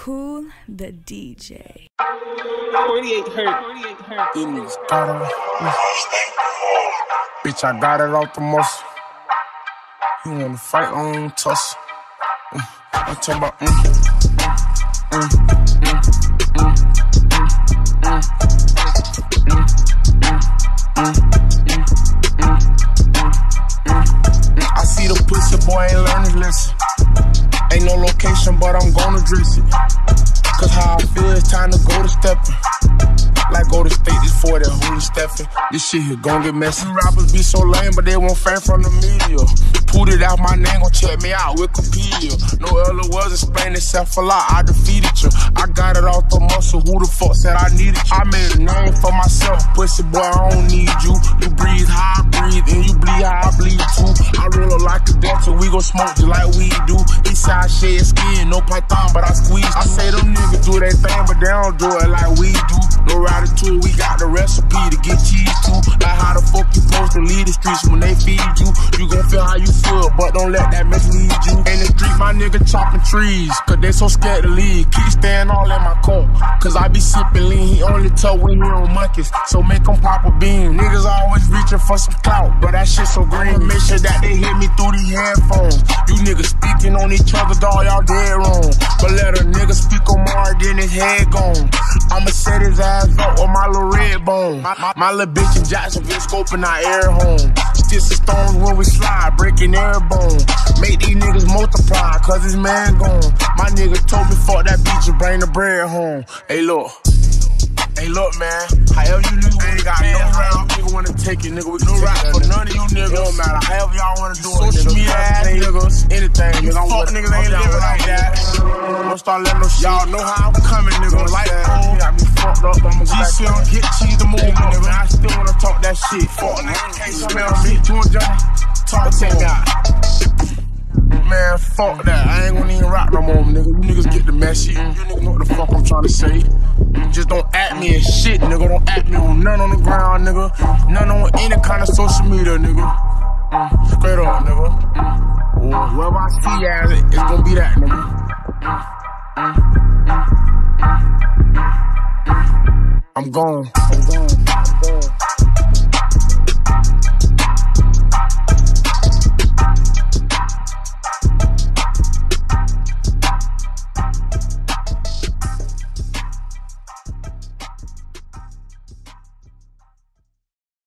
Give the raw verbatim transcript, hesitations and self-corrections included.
Kool, the D J. forty-eight hurt. forty-eight hurt. These niggas got it. Mm. Bitch, I got it off the muscle. You wanna fight on tussle. Mm. I'm talking about mm. Mm. Mm. Mm. Mm. Mm. Mm. Mm. Mm. I see the pussy boy ain't learn his lesson. Ain't no location, but I'm gonna dress it. Cause how I feel, it's time to go to steppin'. Like go to state this for that holy steppin'. This shit here gon' get messy. Rappers be so lame, but they won't fame from the media. Put it out, my name gon' check me out, Wikipedia. No other words explain itself a lot, I defeated you. I got it off the muscle, who the fuck said I needed you? I made a name for myself, pussy boy, I don't need you. You breathe how I breathe, and you bleed how I bleed too. I roll up like a Delta, we gon' smoke just like we do. Eastside shed skin, no python, but I squeeze. I say them niggas do their thing, but they don't do it like we do. No attitude, we got the recipe to get cheese too. Like how the fuck you supposed to lead the streets when they feed you? You gon' feel how you feel, but don't let that mislead you. In the street, my nigga chopping trees, cause they so scared to leave. Keep staying all in my coat, cause I be sipping lean. He only tuck when he on monkeys, so make him pop a bean. Niggas always reaching for some clout, but that shit so green. Make sure that they hit me through these headphones. You niggas speaking on each other, dawg, y'all dead wrong. But let a nigga speak on Mark, then his head gone. I'ma set his ass up with my little red bone. My, my, my little bitch in Jacksonville scoping our air home. Sticks and stones when we slide, breaking air bone. Make these niggas multiply, cause his man gone. My nigga told me fuck that beach and bring the bread home. Hey look, hey look man, however you niggas ain't got no round, nigga wanna take it, nigga, we can no rap for none of you niggas. It don't matter, however y'all wanna do it, social media ass niggas, anything, you nigga, fuck niggas ain't living like that. I'ma start letting them y'all know how I'm coming, nigga, like oh, got me fucked up, I'ma go back there. Get cheese to move, nigga, man, I still wanna talk that shit, fuck nigga, can't smell me, you want Johnny? Talk to me out. Man, fuck that, I ain't gonna even rap no more, nigga, you niggas get the message, you niggas know what the fuck I'm trying to say. Just don't at me and shit, nigga. Don't at me on none on the ground, nigga. None on any kind of social media, nigga. Mm, straight up, nigga. Mm. Or whoever I see as it, it's gonna be that, nigga. Mm, mm, mm, mm, mm. I'm gone. I'm gone.